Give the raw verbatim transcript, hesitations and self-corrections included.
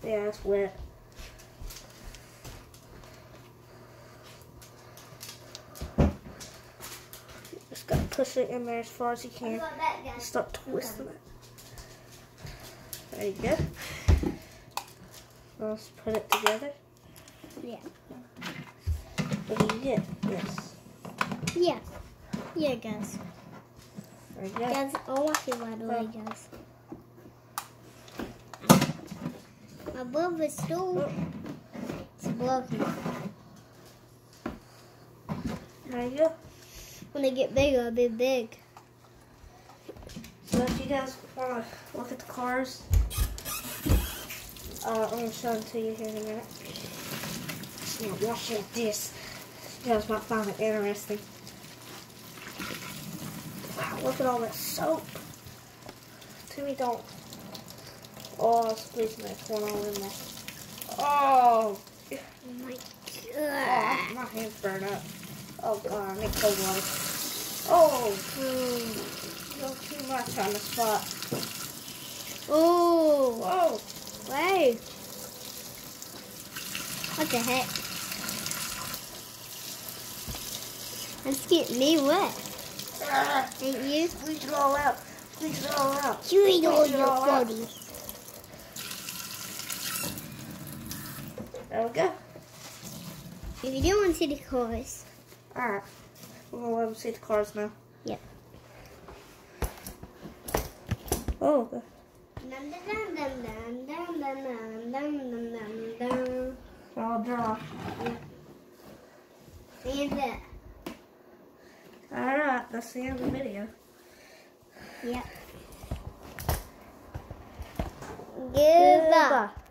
Yeah, it's wet. Just gotta push it in there as far as you can. Start twisting it. There you go. Let's put it together. Yeah. What do you get? Yes. Yeah. Yeah, guys. There you go. Guys, I'll watch it right away, guys. Above the stove, it's broken. There you go. When they get bigger, it'll be big. So if you guys want to look at the cars, uh, I'm going to show them to you here in a minute. Just going to wash like this. You guys might find it interesting. Wow, look at all that soap. Timmy, don't. Oh, I'm squeezing that corn all in there. Oh! Oh my Oh, god. my hands burn up. Oh god, I need cold water. Oh! Mm. No, too much on the spot. Oh. Whoa! Wow. What the heck? That's getting me wet. Ah, Ain't you? squeeze it all out. Squeeze it all out. You eat all Squeeze it your all out. body. There we go. If you don't want to see the cars. Alright. We're going to let them see the cars now. Yep. Oh, okay. Dun, dun, dun, dun, dun, dun, dun, dun, dun, dun. I'll draw. And that. Alright, that's the end of the video. Yep. Goodbye. Goodbye.